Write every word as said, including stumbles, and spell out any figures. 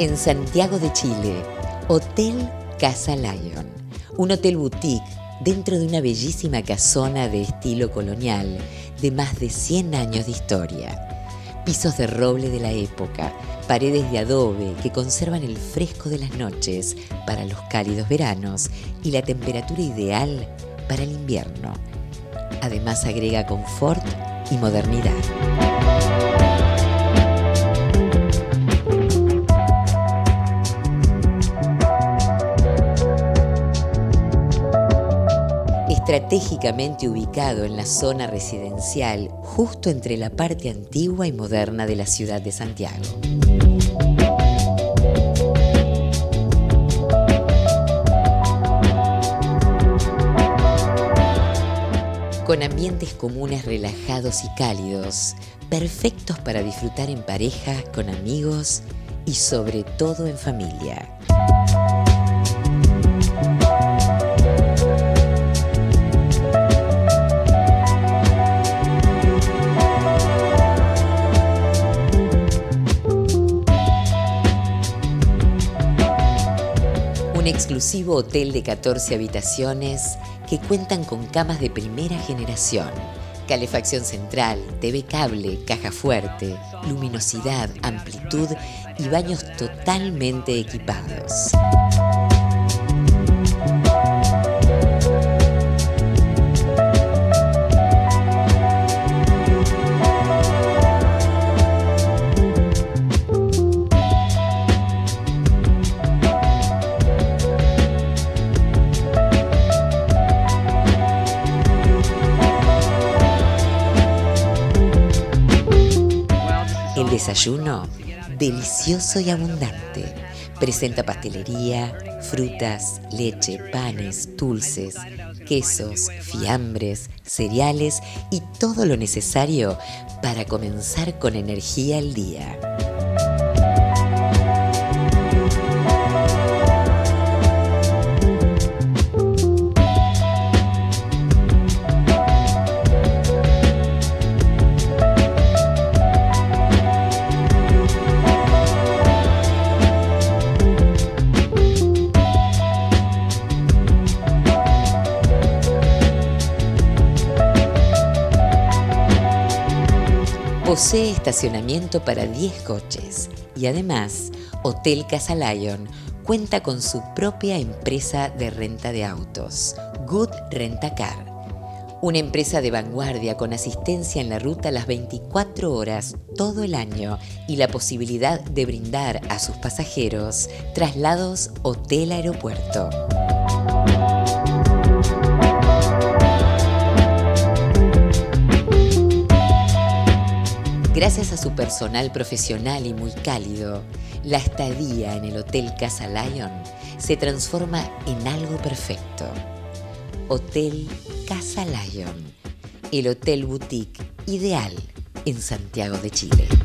En Santiago de Chile, Hotel Casa Lyon, un hotel boutique dentro de una bellísima casona de estilo colonial de más de cien años de historia. Pisos de roble de la época, paredes de adobe que conservan el fresco de las noches para los cálidos veranos y la temperatura ideal para el invierno. Además agrega confort y modernidad. Estratégicamente ubicado en la zona residencial, justo entre la parte antigua y moderna de la ciudad de Santiago. Con ambientes comunes relajados y cálidos, perfectos para disfrutar en pareja, con amigos y sobre todo en familia. Un exclusivo hotel de catorce habitaciones que cuentan con camas de primera generación, calefacción central, T V cable, caja fuerte, luminosidad, amplitud y baños totalmente equipados. El desayuno, delicioso y abundante. Presenta pastelería, frutas, leche, panes, dulces, quesos, fiambres, cereales y todo lo necesario para comenzar con energía el día. Posee estacionamiento para diez coches y además, Hotel Casa Lyon cuenta con su propia empresa de renta de autos, Good Rent-A-Car, una empresa de vanguardia con asistencia en la ruta las veinticuatro horas todo el año y la posibilidad de brindar a sus pasajeros traslados hotel-aeropuerto. Gracias a su personal profesional y muy cálido, la estadía en el Hotel Casa Lyon se transforma en algo perfecto. Hotel Casa Lyon, el hotel boutique ideal en Santiago de Chile.